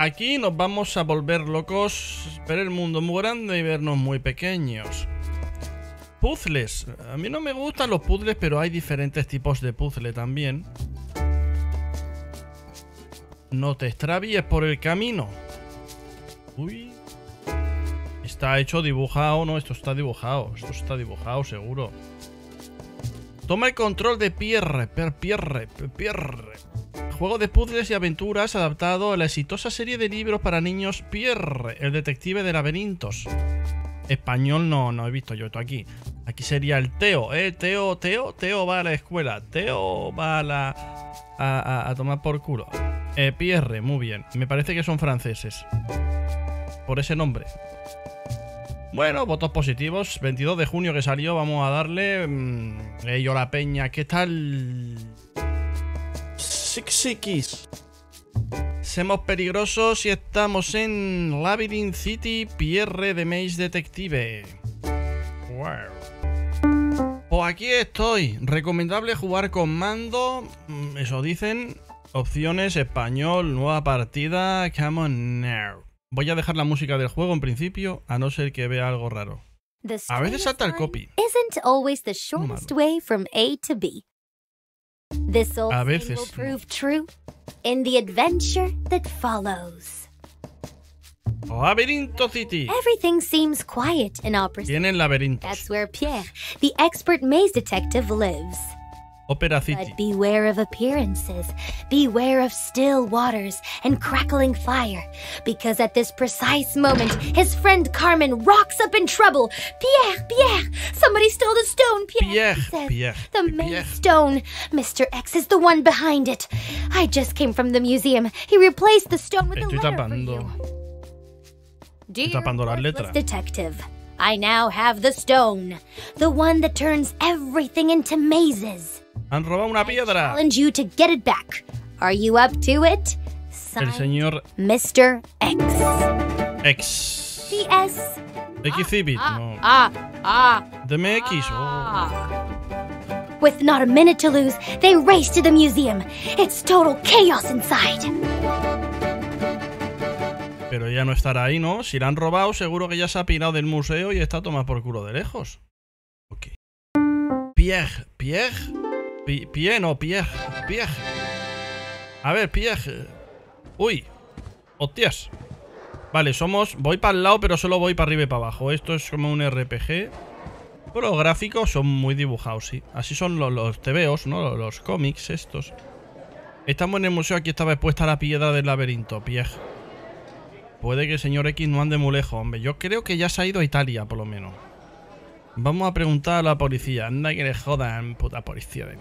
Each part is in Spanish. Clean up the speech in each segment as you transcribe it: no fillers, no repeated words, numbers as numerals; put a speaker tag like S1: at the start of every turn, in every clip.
S1: aquí nos vamos a volver locos, ver el mundo muy grande y vernos muy pequeños. Puzzles. A mí no me gustan los puzzles, pero hay diferentes tipos de puzzle también. No te extravíes por el camino. Uy. Está hecho dibujado, no, esto está dibujado. Esto está dibujado, seguro. Toma el control de Pierre. Juego de puzzles y aventuras adaptado a la exitosa serie de libros para niños Pierre, el detective de laberintos. Español no he visto yo esto aquí. Aquí sería el Teo, Teo va a la escuela. Teo va a tomar por culo. Pierre, muy bien. Me parece que son franceses. Por ese nombre. Bueno, votos positivos. 22 de junio que salió, vamos a darle. Yo la peña, ¿qué tal? Six. Somos peligrosos y estamos en Labyrinth City, Pierre de Maze Detective. Wow. Pues aquí estoy. Recomendable jugar con mando. Eso dicen. Opciones, español, nueva partida. Come on now. Voy a dejar la música del juego en principio, a no ser que vea algo raro. A veces salta el copy.
S2: Isn't always the shortest way from A to B. This old saying will prove true in the adventure that follows.
S1: Laberinto City.
S2: Everything seems quiet in Opera City.
S1: Tienen laberintos.
S2: That's where Pierre, the expert maze detective, lives.
S1: Opera City.
S2: But beware of appearances, beware of still waters and crackling fire, because at this precise moment, his friend Carmen rocks up in trouble. Pierre, somebody stole the stone, Pierre. The main stone. Mr. X is the one behind it. I just came from the museum. He replaced the stone with a letter for you. Dear Worthless Detective, I now have the stone, the one that turns everything into mazes.
S1: Han robado una piedra.
S2: I challenge you to get it back. Are you up to it?
S1: El señor
S2: Mr. X.
S1: X.
S2: PS.
S1: Xzibit. No. DMX.
S2: With not a minute to lose, they race to the museum. It's total chaos inside.
S1: Pero ya no estará ahí, ¿no? Si la han robado, seguro que ya se ha pirado del museo y está a tomar por culo de lejos. Ok. Pierre. A ver, Pierre. Uy. Hostias. Vale, voy para el lado, pero solo voy para arriba y para abajo. Esto es como un RPG. Pero los gráficos son muy dibujados, sí. Así son los TVOs, ¿no? Los cómics estos. Estamos en el museo. Aquí estaba expuesta la piedra del laberinto, Pierre. Puede que el señor X no ande muy lejos, hombre. Yo creo que ya se ha ido a Italia, por lo menos. Vamos a preguntar a la policía. Anda que le jodan, puta policía de mí.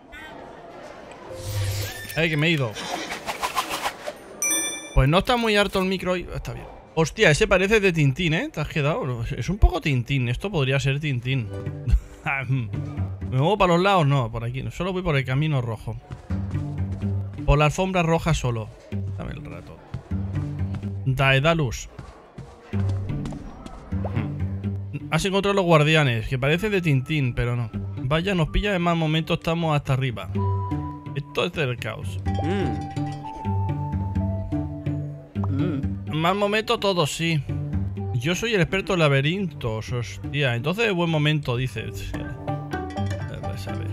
S1: Que me he ido. Pues no está muy harto el micro y está bien. Hostia, ese parece de Tintín, ¿eh? ¿Te has quedado? Es un poco Tintín. Esto podría ser Tintín. ¿Me muevo para los lados? No, por aquí. Solo voy por el camino rojo. Por la alfombra roja solo. Dame el rato. Daedalus. Has encontrado los guardianes, que parece de Tintín, pero no. Vaya, nos pilla en mal momento, estamos hasta arriba. Esto es del caos. En mal momento todos, sí. Yo soy el experto en laberintos, hostia. Entonces es buen momento, dices. Vas a ver.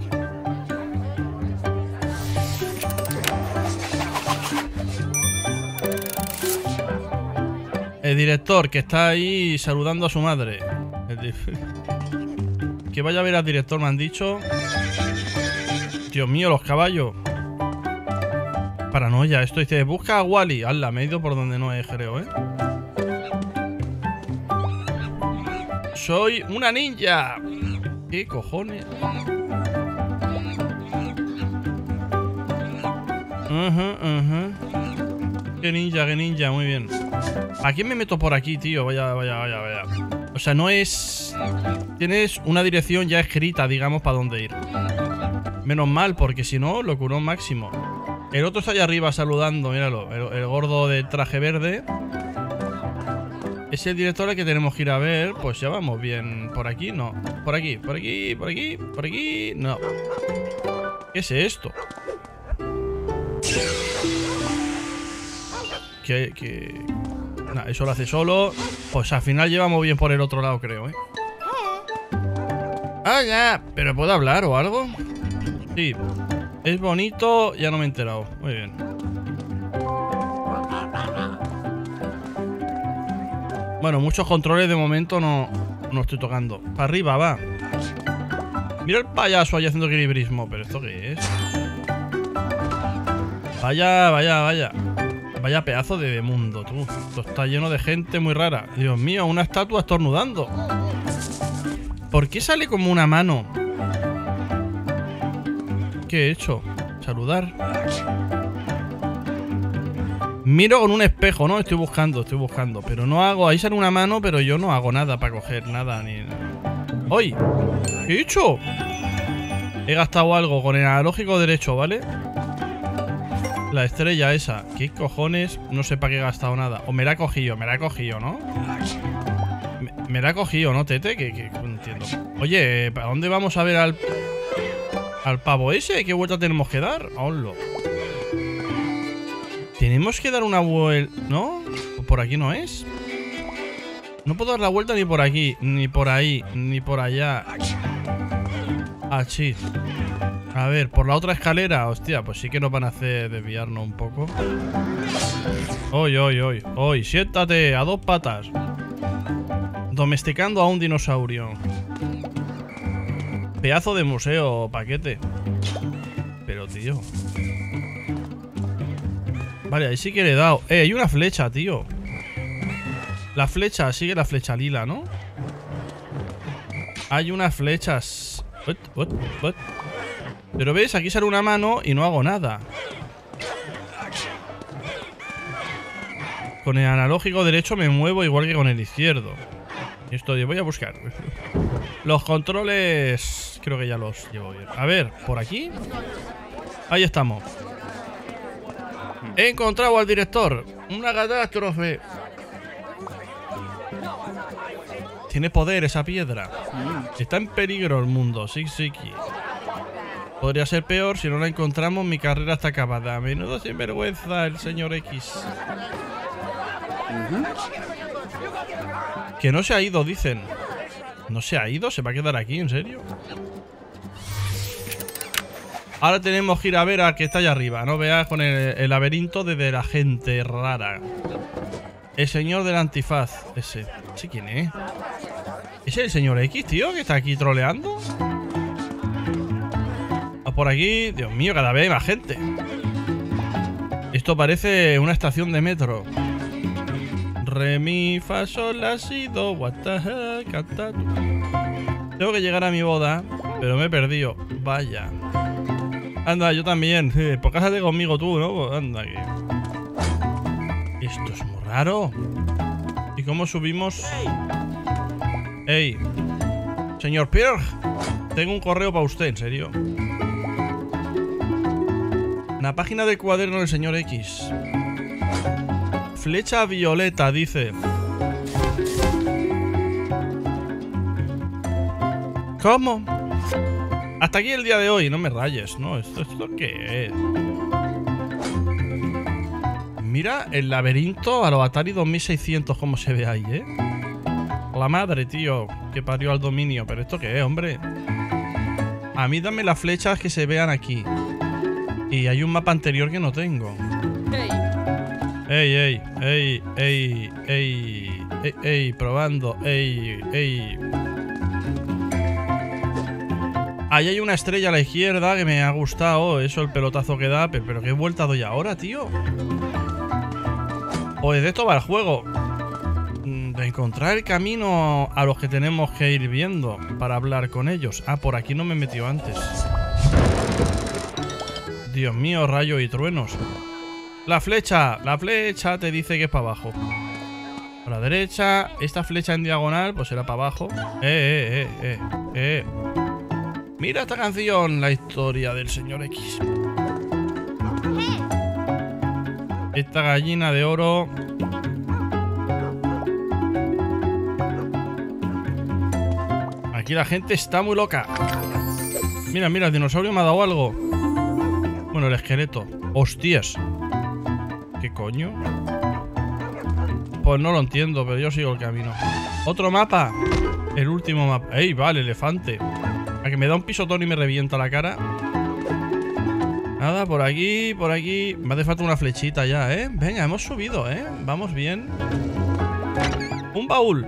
S1: El director que está ahí saludando a su madre. Que vaya a ver al director, me han dicho. Dios mío, los caballos. Paranoia, esto dice, busca a Wally. Hala, me he ido por donde no es, creo, ¿eh? Soy una ninja. ¿Qué cojones? Qué ninja, muy bien. ¿A quién me meto por aquí, tío? Vaya. O sea, no es... Tienes una dirección ya escrita, digamos, para dónde ir. Menos mal, porque si no, lo curó máximo. El otro está allá arriba saludando, míralo. El gordo de traje verde. Es el director al que tenemos que ir a ver. Pues ya vamos bien. ¿Por aquí? No. Por aquí. No. ¿Qué es esto? Nah, eso lo hace solo. Pues al final llevamos bien por el otro lado, creo, ¿eh? Ah, ya. ¿Pero puedo hablar o algo? Sí. Es bonito. Ya no me he enterado. Muy bien. Bueno, muchos controles de momento no estoy tocando. Para arriba, va. Mira el payaso ahí haciendo equilibrismo. ¿Pero esto qué es? Vaya, vaya, vaya. Vaya pedazo de mundo, tú. Esto está lleno de gente muy rara. Dios mío, una estatua estornudando. ¿Por qué sale como una mano? ¿Qué he hecho? Saludar. Miro con un espejo, ¿no? Estoy buscando. Pero no hago... Ahí sale una mano, pero yo no hago nada para coger nada ni... ¡Uy! ¿Qué he hecho? He gastado algo con el analógico derecho, ¿vale? La estrella esa. ¿Qué cojones? No sé para qué he gastado nada. O me la he cogido, ¿no? Me la he cogido, ¿no, Tete? Que no entiendo. Oye, ¿para dónde vamos a ver al pavo ese? ¿Qué vuelta tenemos que dar? ¡Hola! Tenemos que dar una vuelta... ¿No? ¿Por aquí no es? No puedo dar la vuelta ni por aquí, ni por ahí, ni por allá. Ah, sí. A ver, por la otra escalera. Hostia, pues sí que nos van a hacer desviarnos un poco. Hoy, siéntate a 2 patas. Domesticando a un dinosaurio. Pedazo de museo, paquete. Pero, tío. Vale, ahí sí que le he dado. Hay una flecha, tío. La flecha, sigue la flecha lila, ¿no? Hay unas flechas. What? Pero ves, aquí sale una mano y no hago nada. Con el analógico derecho me muevo igual que con el izquierdo. Esto voy a buscar. Los controles creo que ya los llevo bien. A ver, por aquí. Ahí estamos. He encontrado al director. Una catástrofe. Tiene poder esa piedra. Está en peligro el mundo. Sí. Podría ser peor si no la encontramos. Mi carrera está acabada. Menudo sinvergüenza el señor X. Que no se ha ido, dicen. ¿No se ha ido? ¿Se va a quedar aquí? ¿En serio? Ahora tenemos que ir a ver al que está allá arriba. No veas con el laberinto de la gente rara. El señor del antifaz. Ese. ¿Ese quién es? ¿Es el señor X, tío? Que está aquí troleando. Por aquí, Dios mío, cada vez hay más gente. Esto parece una estación de metro. Re, mi, fa, sol, la, si, do, what the heck, canta. Tengo que llegar a mi boda, pero me he perdido. Vaya. Anda, yo también. Pues cásate conmigo tú, ¿no? Anda, que... Esto es muy raro. ¿Y cómo subimos? ¡Ey! Señor Pierre, tengo un correo para usted, en serio. La página del cuaderno del señor X. Flecha violeta, dice. ¿Cómo? Hasta aquí el día de hoy, no me rayes, ¿no? ¿Esto qué es? Mira el laberinto a los Atari 2600, cómo se ve ahí, ¿eh? La madre, tío, que parió al dominio. ¿Pero esto qué es, hombre? A mí dame las flechas que se vean aquí. Y hay un mapa anterior que no tengo. Ey, probando. Ey. Ahí hay una estrella a la izquierda que me ha gustado. Eso, el pelotazo que da. Pero ¿qué vuelta doy ahora, tío? Pues de esto va el juego. De encontrar el camino a los que tenemos que ir viendo para hablar con ellos. Ah, por aquí no me he metido antes. Dios mío, rayos y truenos. La flecha te dice que es para abajo. A la derecha. Esta flecha en diagonal pues será para abajo. Mira esta canción, la historia del señor X. Esta gallina de oro. Aquí la gente está muy loca. Mira, el dinosaurio me ha dado algo. Bueno, el esqueleto. Hostias. ¿Qué coño? Pues no lo entiendo, pero yo sigo el camino. Otro mapa. El último mapa. ¡Ey, vale, elefante! A que me da un pisotón y me revienta la cara. Nada, por aquí, por aquí. Me hace falta una flechita ya, ¿eh? Venga, hemos subido, ¿eh? Vamos bien. Un baúl.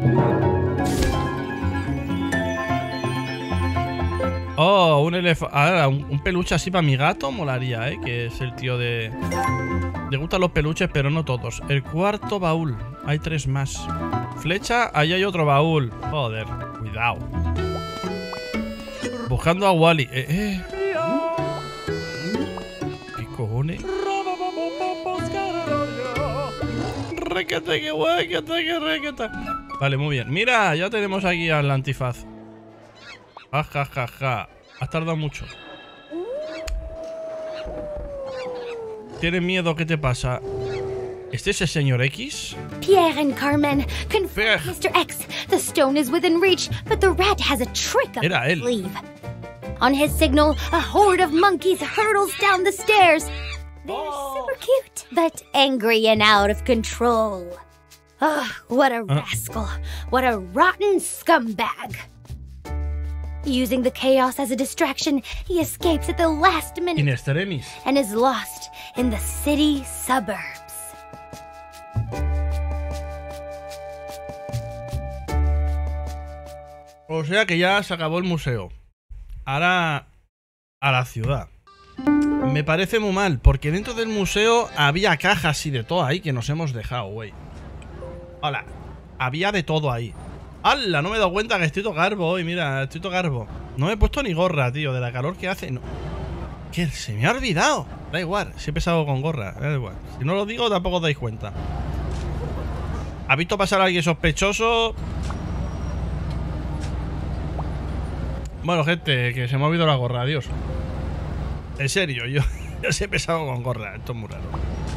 S1: Oh, un elefante. Ahora, un peluche así para mi gato molaría, ¿eh? Que es el tío de... Le gustan los peluches, pero no todos. El cuarto baúl. Hay 3 más. Flecha, ahí hay otro baúl. Joder, cuidado. Buscando a Wally. ¿Qué cojones? Requete, que huequete, que requete. Vale, muy bien. Mira, ya tenemos aquí al antifaz. Ja. Has tardado mucho. ¿Tienes miedo? ¿Qué te pasa? ¿Este es el señor X?
S2: Pierre and Carmen,
S1: Pierre.
S2: confirm Mr. X. The stone is within reach, but the rat has a trick up
S1: Era
S2: his
S1: él.
S2: sleeve. On his signal, a horde of monkeys hurtles down the stairs. They're super cute, but angry and out of control. Ugh, what a rascal. What a rotten scumbag. Using the chaos as a distraction, he escapes at the last
S1: In
S2: minute
S1: extremis.
S2: and is lost in the city suburbs.
S1: O sea que ya se acabó el museo. Ahora a la ciudad. Me parece muy mal, porque dentro del museo había cajas y de todo ahí que nos hemos dejado, güey. Hola. Había de todo ahí. ¡Hala! No me he dado cuenta que estoy todo garbo hoy, mira, estoy todo garbo. No me he puesto ni gorra, tío, de la calor que hace. No. ¿Qué? Se me ha olvidado. Da igual, siempre salgo con gorra, da igual. Si no lo digo, tampoco os dais cuenta. ¿Ha visto pasar a alguien sospechoso? Bueno, gente, que se me ha olvidado la gorra, adiós. En serio, yo siempre salgo con gorra, esto es muy raro.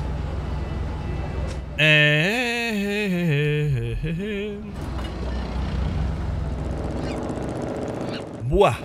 S1: Buah.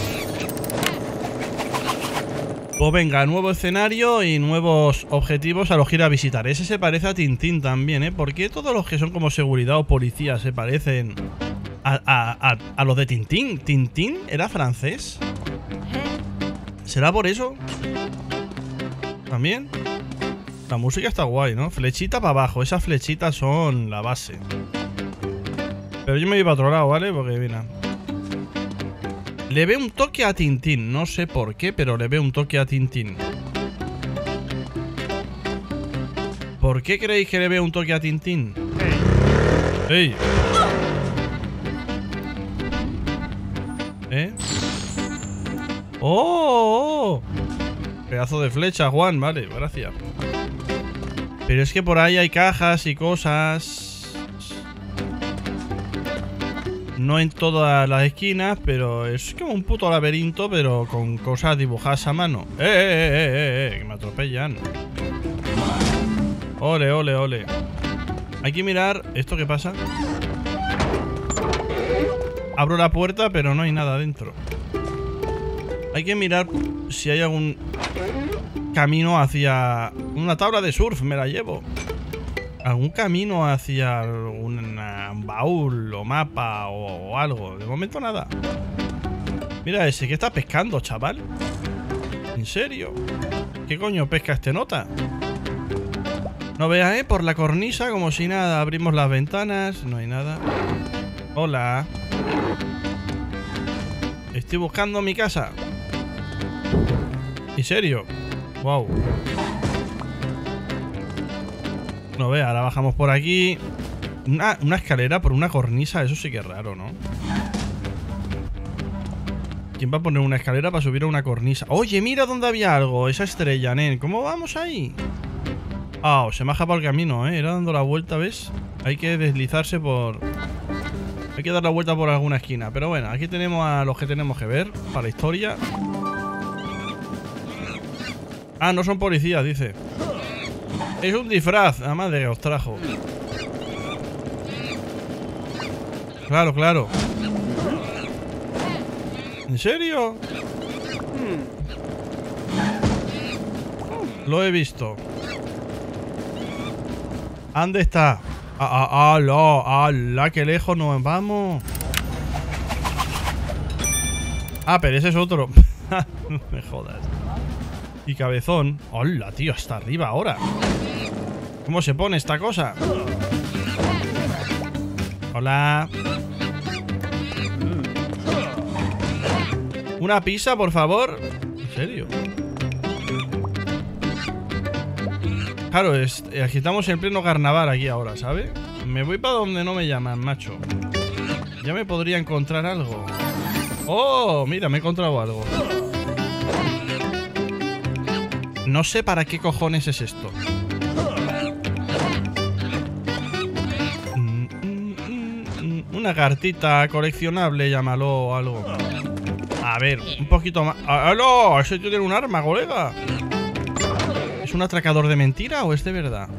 S1: Pues venga, nuevo escenario y nuevos objetivos a los que ir a visitar. Ese se parece a Tintín también, ¿eh? ¿Por qué todos los que son como seguridad o policía se parecen a los de Tintín? ¿Tintín era francés? ¿Será por eso? ¿También? La música está guay, ¿no? Flechita para abajo. Esas flechitas son la base. Pero yo me voy para otro lado, ¿vale? Porque, mira... Le veo un toque a Tintín. No sé por qué, pero le veo un toque a Tintín. ¿Por qué creéis que le veo un toque a Tintín? ¡Ey! ¿Eh? ¡Oh! Pedazo de flecha, Juan. Vale, gracias. Pero es que por ahí hay cajas y cosas. No en todas las esquinas, pero es como un puto laberinto, pero con cosas dibujadas a mano. Que me atropellan. Ole, ole, ole. Hay que mirar. ¿Esto qué pasa? Abro la puerta, pero no hay nada dentro. Hay que mirar si hay algún camino hacia... Una tabla de surf, me la llevo. ¿Algún camino hacia un baúl o mapa o algo? De momento nada. Mira ese, ¿qué está pescando, chaval? ¿En serio? ¿Qué coño pesca este nota? No veas, por la cornisa, como si nada. Abrimos las ventanas, no hay nada. Hola. Estoy buscando mi casa. ¿En serio? Wow. No ve, ahora bajamos por aquí. Una escalera por una cornisa, eso sí que es raro, ¿no? ¿Quién va a poner una escalera para subir a una cornisa? Oye, mira dónde había algo, esa estrella, nen. ¿Cómo vamos ahí? Ah, se me ha escapado el camino, Era dando la vuelta, ¿ves? Hay que deslizarse por... Hay que dar la vuelta por alguna esquina. Pero bueno, aquí tenemos a los que tenemos que ver para la historia. Ah, no son policías, dice. Es un disfraz, la madre que os trajo. Claro, claro. ¿En serio? Lo he visto. ¿Dónde está? ¡Hala! ¡Qué lejos nos vamos! Ah, pero ese es otro. No me jodas. Y cabezón. ¡Hola, tío! Hasta arriba ahora. ¿Cómo se pone esta cosa? Hola. ¿Una pizza, por favor? ¿En serio? Claro, aquí estamos en pleno carnaval aquí ahora, ¿sabes? Me voy para donde no me llaman, macho. Ya me podría encontrar algo. ¡Oh! Mira, me he encontrado algo. No sé para qué cojones es esto. Una cartita coleccionable, llámalo o algo. A ver, un poquito más. ¡Aló! ¿Ese tío tiene un arma, colega? ¿Es un atracador de mentira o es de verdad?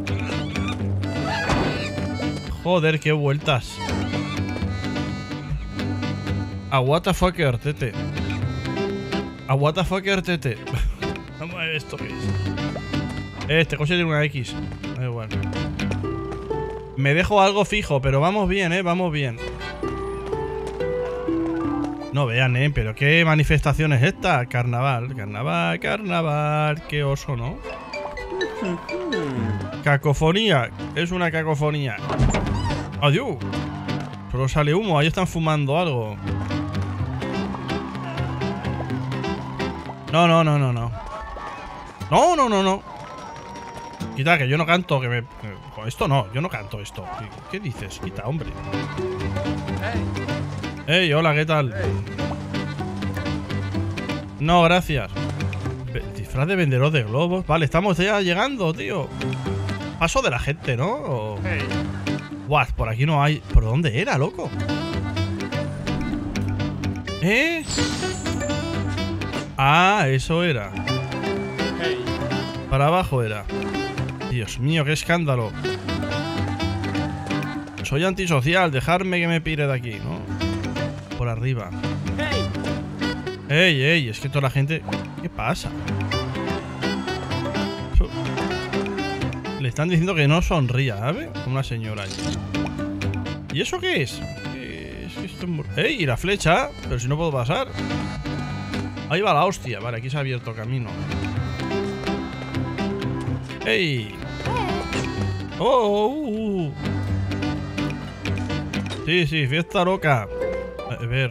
S1: Joder, qué vueltas. A what the fucker, tete. A what the fucker, tete. Vamos a ver esto que es. Este coche tiene una X. Da igual. Me dejo algo fijo, pero vamos bien, vamos bien. No vean, pero qué manifestación es esta. Carnaval, carnaval, carnaval. Qué oso, ¿no? Cacofonía. Es una cacofonía. Adiós. Solo sale humo. Ahí están fumando algo. No. No. Quita, que yo no canto. Que me... Esto no, yo no canto esto. ¿Qué dices? Quita, hombre. Hey, hola, ¿qué tal? No, gracias. Disfraz de vendedor de globos. Vale, estamos ya llegando, tío. Paso de la gente, ¿no? What, por aquí no hay. ¿Por dónde era, loco? Ah, eso era. Para abajo era. Dios mío, qué escándalo. Soy antisocial, dejarme que me pire de aquí, ¿no? Por arriba. Ey, es que toda la gente... ¿Qué pasa? Le están diciendo que no sonría, ¿sabes? Como una señora ahí. ¿Y eso qué es? ¡Ey! ¿Y la flecha? Pero si no puedo pasar. Ahí va la hostia. Vale, aquí se ha abierto camino. ¡Ey! ¡Oh! Sí, fiesta loca. A ver.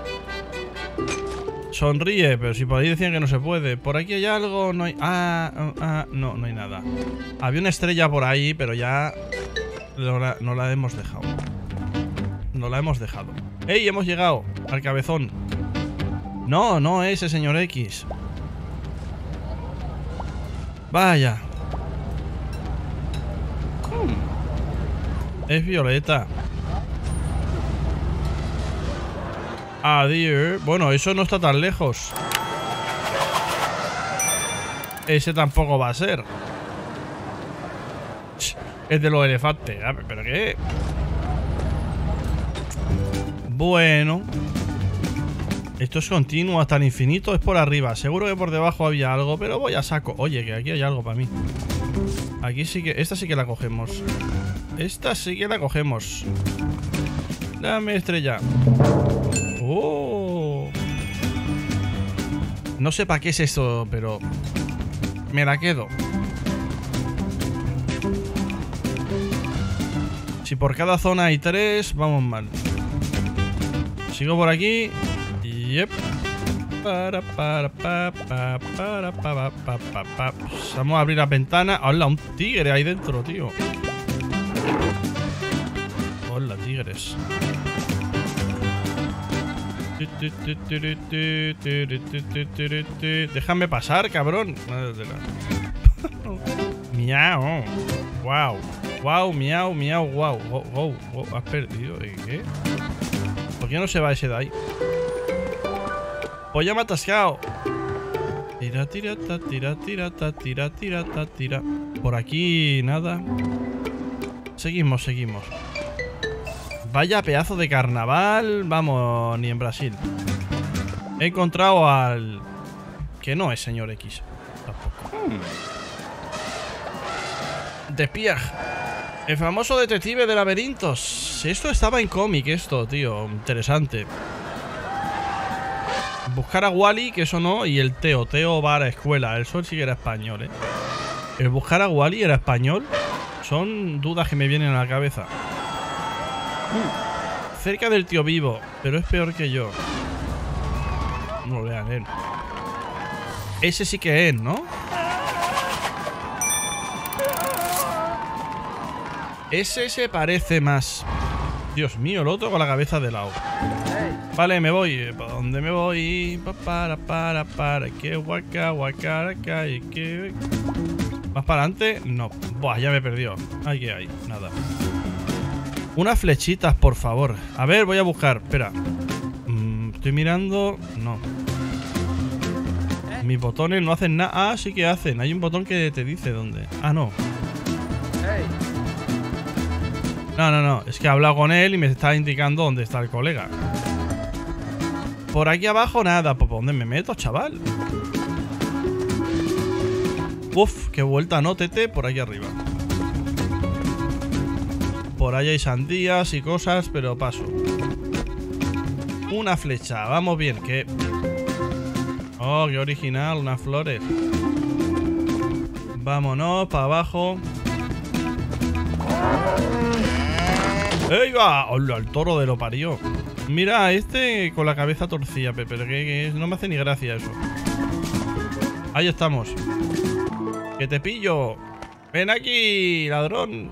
S1: Sonríe, pero si por ahí decían que no se puede. Por aquí hay algo, no hay... no, no hay nada. Había una estrella por ahí, pero ya... No la hemos dejado. No la hemos dejado. ¡Ey! Hemos llegado al cabezón. No, ese señor X. Vaya. Es Violeta. Adiós. Bueno, eso no está tan lejos. Ese tampoco va a ser. Es de los elefantes. ¿Pero qué? Bueno. Esto es continuo hasta el infinito. Es por arriba. Seguro que por debajo había algo, pero voy a saco. Oye, que aquí hay algo para mí. Aquí sí que... Esta sí que la cogemos. Esta sí que la cogemos. Dame estrella. ¡Oh! No sé para qué es esto, pero... me la quedo. Si por cada zona hay 3, vamos mal. Sigo por aquí. Yep. Vamos a abrir la ventana. ¡Hola! Un tigre ahí dentro, tío. Hola, tigres. Déjame pasar, cabrón. Miau. Wow, miau, wow. Has perdido. ¿Qué? ¿Por qué no se va ese de ahí? Pues ya me ha atascado. Tira. Por aquí nada. Seguimos. Vaya pedazo de carnaval. Vamos, ni en Brasil. He encontrado al... que no es señor X. Tampoco. Despiaj. El famoso detective de laberintos. Esto estaba en cómic, esto, tío. Interesante. Buscar a Wally, que eso no. Y el Teo. Teo va a la escuela. El Sol sí que era español, ¿eh? El buscar a Wally era español. Son dudas que me vienen a la cabeza. Cerca del tío vivo. Pero es peor que yo. No lo vean él. Ese sí que es, ¿no? Ese se parece más. Dios mío, el otro con la cabeza de lado. Vale, me voy. ¿Para dónde me voy? Para. Que guaca, guaca, y que... ¿Más para adelante? No. Buah, ya me perdió. Ay, ¿qué hay? Nada. Unas flechitas, por favor. A ver, voy a buscar. Espera. Estoy mirando. No. Mis botones no hacen nada. Ah, sí que hacen. Hay un botón que te dice dónde. Ah, no. No. Es que he hablado con él y me está indicando dónde está el colega. Por aquí abajo nada. ¿Por dónde me meto, chaval? Uf, qué vuelta, no, tete. Por aquí arriba. Por ahí hay sandías y cosas, pero paso. Una flecha. Vamos bien, que... Oh, qué original, unas flores. Vámonos, para abajo. ¡Ey, va! ¡Hola, el toro de lo parió! Mira, este con la cabeza torcida, pero que no me hace ni gracia eso. Ahí estamos. ¡Que te pillo! ¡Ven aquí, ladrón!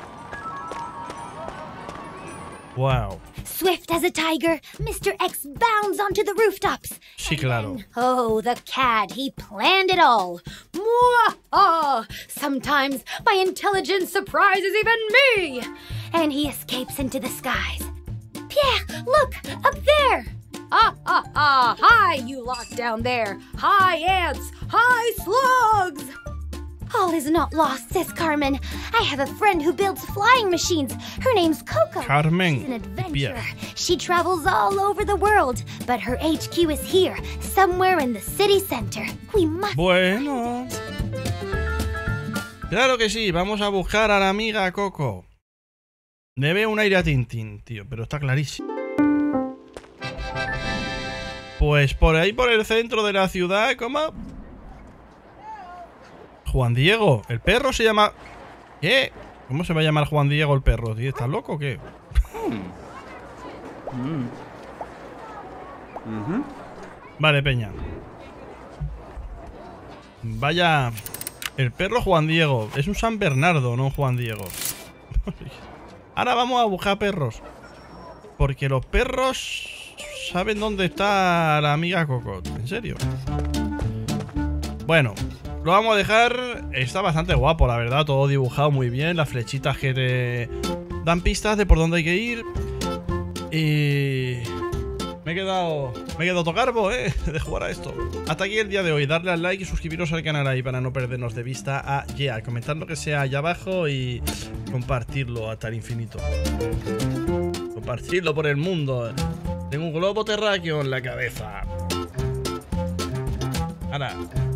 S1: ¡Wow!
S2: Swift as a tiger, Mr. X bounds onto the rooftops.
S1: Sí, claro.
S2: Oh, the cad, he planned it all. Mwah! Sometimes my intelligence surprises even me. And he escapes into the skies. Pierre, look, up there. Hi, you lot down there. Hi, ants. Hi, slugs. All is not lost, says Carmen. I have a friend who builds flying machines. Her name's Coco.
S1: Carmen.
S2: She's an adventurer.
S1: Pierre.
S2: She travels all over the world, but her HQ is here, somewhere in the city center. We must...
S1: Bueno. Claro que sí, vamos a buscar a la amiga Coco. Le veo un aire a Tintín, tío, pero está clarísimo. Pues por ahí, por el centro de la ciudad, ¿cómo? Juan Diego, el perro se llama... ¿Qué? ¿Cómo se va a llamar Juan Diego el perro? ¿Tío? ¿Estás loco o qué? Vale, peña. Vaya... El perro Juan Diego. Es un San Bernardo, no Juan Diego. Ahora vamos a buscar perros. Porque los perros saben dónde está la amiga Coco. ¿En serio? Bueno, lo vamos a dejar. Está bastante guapo, la verdad. Todo dibujado muy bien. Las flechitas que te dan pistas de por dónde hay que ir. Y... Me he quedado tocarbo, de jugar a esto. Hasta aquí el día de hoy. Darle al like y suscribiros al canal ahí para no perdernos de vista a Yeah. Comentar lo que sea allá abajo y compartirlo hasta el infinito. Compartirlo por el mundo. Tengo un globo terráqueo en la cabeza. Ahora.